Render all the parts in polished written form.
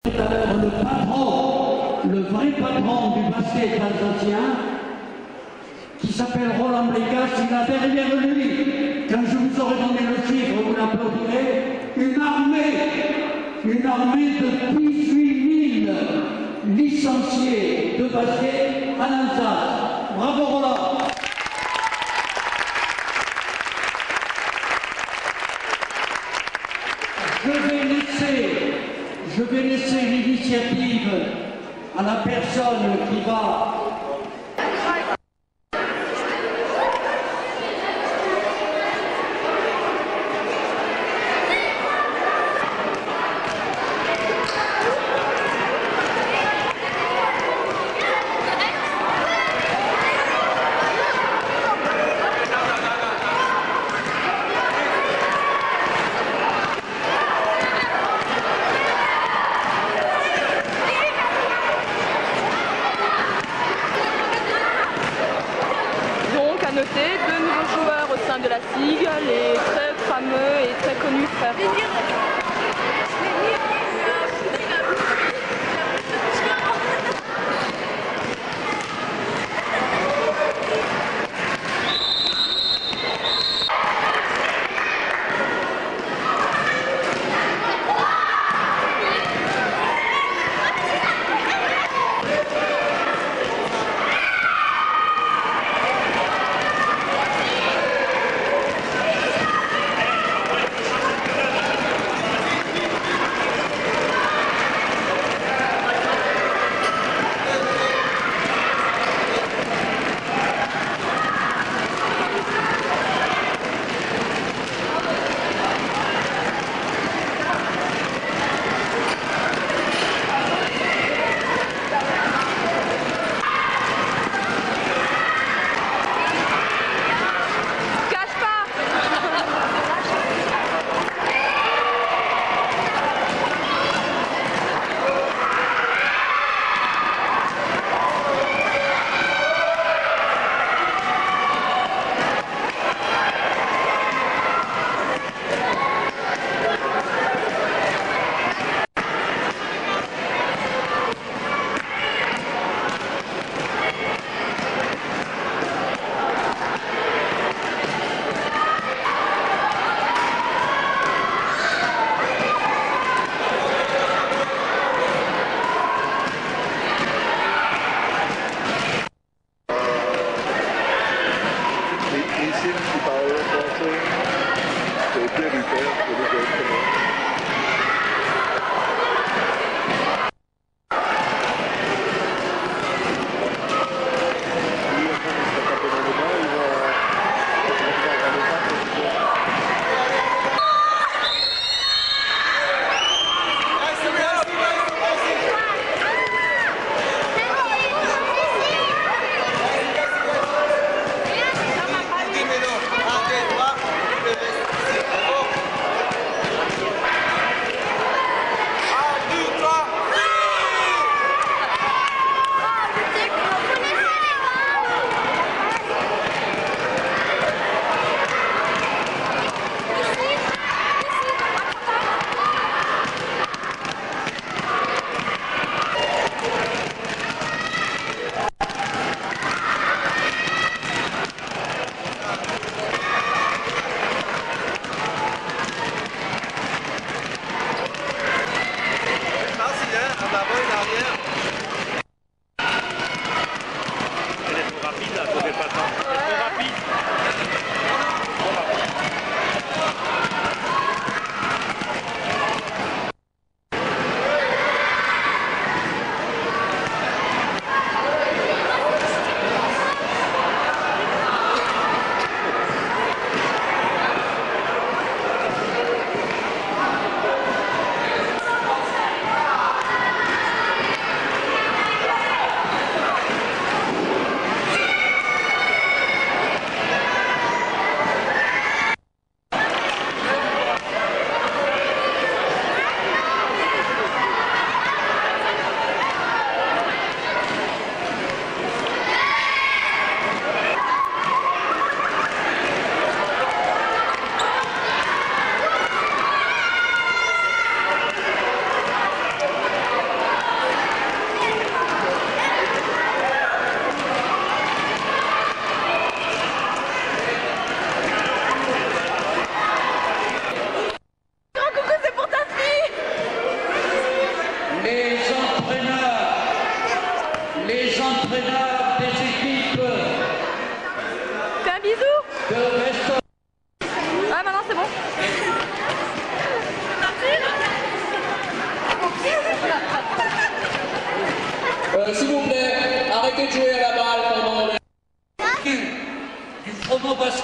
Tout à l'heure, le patron, le vrai patron du basket alsacien, qui s'appelle Roland Blégas, il a derrière lui, quand je vous aurai donné le chiffre, vous l'applaudirez, une armée de 18 000 licenciés de basket en Alsace. Bravo Roland. Je vais laisser l'initiative à la personne qui va... Deux nouveaux joueurs au sein de la SIG, les très fameux et très connus frères.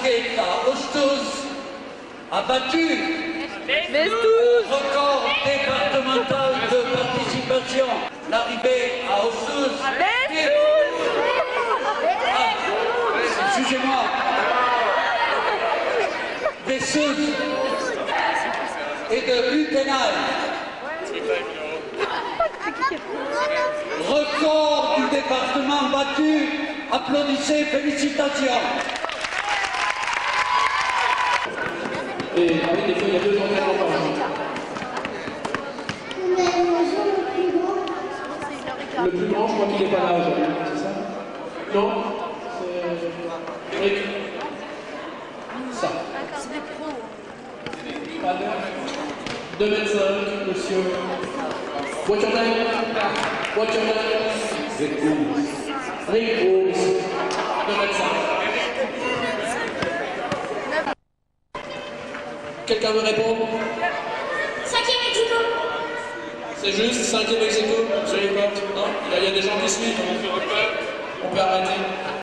basket à Ostuz a battu Mais le record départemental de participation. L'arrivée à Ostuz, excusez-moi, des Souds et de Utenheim. Record du département battu. Applaudissez, félicitations. Et avec des fois, il y a 2 entraînements par jour. Le plus grand, je crois qu'il n'est pas là aujourd'hui, c'est ça? Non? C'est... Eric. Ça. Pas d'heure. 2,5 m, monsieur. What's your name? What's your name? Rick Rose. Rick Rose. 2,5 m. Quelqu'un veut répondre? 5e ex-aequo. C'est juste, 5e ex-aequo, sur les portes. Non, il y a des gens qui suivent. On peut arrêter.